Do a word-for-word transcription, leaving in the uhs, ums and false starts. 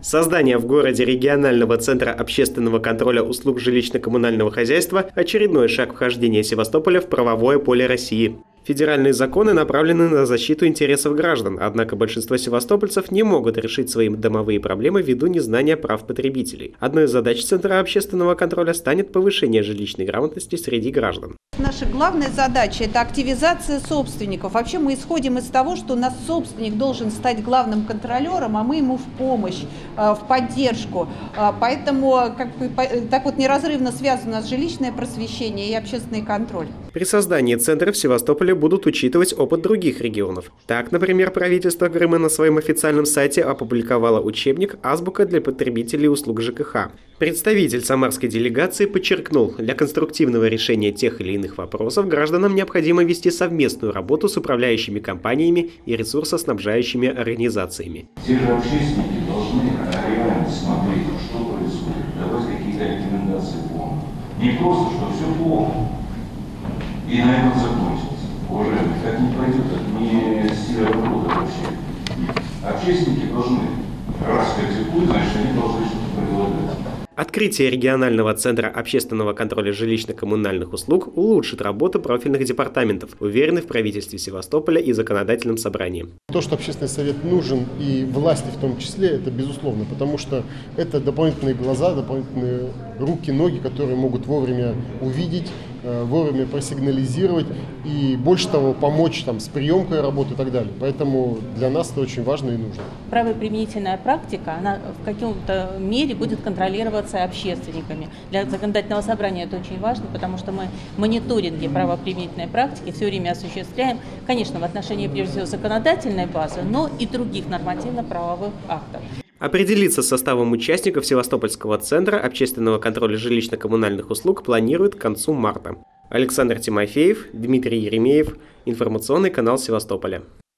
Создание в городе регионального центра общественного контроля услуг жилищно-коммунального хозяйства – очередной шаг вхождения Севастополя в правовое поле России. Федеральные законы направлены на защиту интересов граждан, однако большинство севастопольцев не могут решить свои домовые проблемы ввиду незнания прав потребителей. Одной из задач Центра общественного контроля станет повышение жилищной грамотности среди граждан. Наша главная задача – это активизация собственников. Вообще мы исходим из того, что у нас собственник должен стать главным контролером, а мы ему в помощь, в поддержку. Поэтому как бы, так вот неразрывно связано жилищное просвещение и общественный контроль. При создании центра в Севастополе будут учитывать опыт других регионов. Так, например, правительство Крыма на своем официальном сайте опубликовало учебник «Азбука для потребителей услуг ЖКХ». Представитель самарской делегации подчеркнул, для конструктивного решения тех или иных вопросов гражданам необходимо вести совместную работу с управляющими компаниями и ресурсоснабжающими организациями. Те же общественники должны реально смотреть, что происходит, давать какие-то рекомендации плохо. Не просто, что все плохо. И на этом закончится. Уважаемые, так не пойдет, это не стиль работы вообще. Общественники должны, раз критикуют, значит, они должны что-то предлагать. Открытие регионального центра общественного контроля жилищно-коммунальных услуг улучшит работу профильных департаментов, уверены в правительстве Севастополя и законодательном собрании. То, что общественный совет нужен и власти в том числе, это безусловно, потому что это дополнительные глаза, дополнительные руки, ноги, которые могут вовремя увидеть, вовремя просигнализировать и, больше того, помочь там, с приемкой работы и так далее. Поэтому для нас это очень важно и нужно. Правоприменительная практика, она в каком-то мере будет контролироваться общественниками. Для законодательного собрания это очень важно, потому что мы мониторинги правоприменительной практики все время осуществляем, конечно, в отношении, прежде всего, законодательной базы, но и других нормативно-правовых актов. Определиться с составом участников Севастопольского центра общественного контроля жилищно-коммунальных услуг планируют к концу марта. Александр Тимофеев, Дмитрий Еремеев, информационный канал Севастополя.